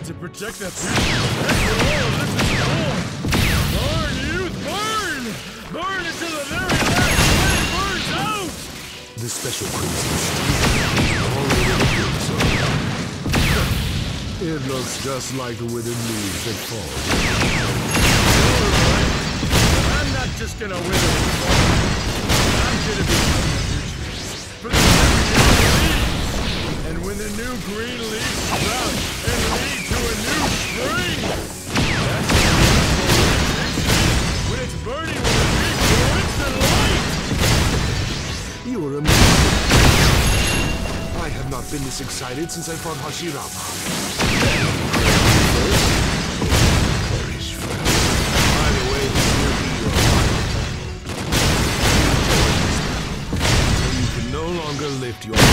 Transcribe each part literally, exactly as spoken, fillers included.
need to protect that future. That's what all of this is for. Burn, youth, burn! Burn until the very last flame burns out! The special crimson steel is all over the crimson. It looks just like the withered leaves that fall. Alright, I'm not just gonna wither and fall. I'm gonna become the future. For the new leaves! And when the new green leaves sprout and lead to a new spring! That's the when it's burning with a big fluorescent light! You are amazing. I have not been this excited since I fought Hashirama. Perish fast. By the way, this will be your final. Until you can no longer lift your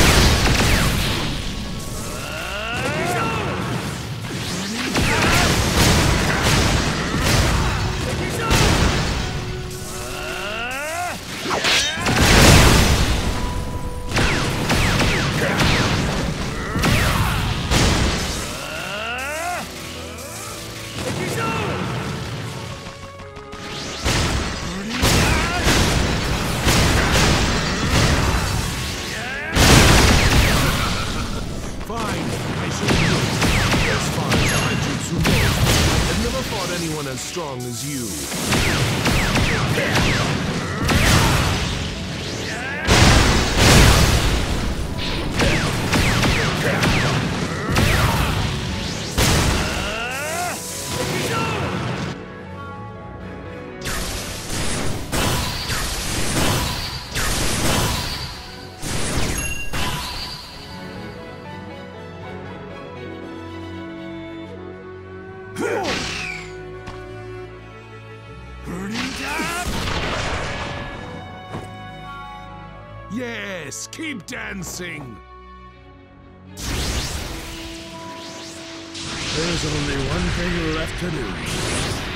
anyone as strong as you. Yes, keep dancing! There's only one thing left to do.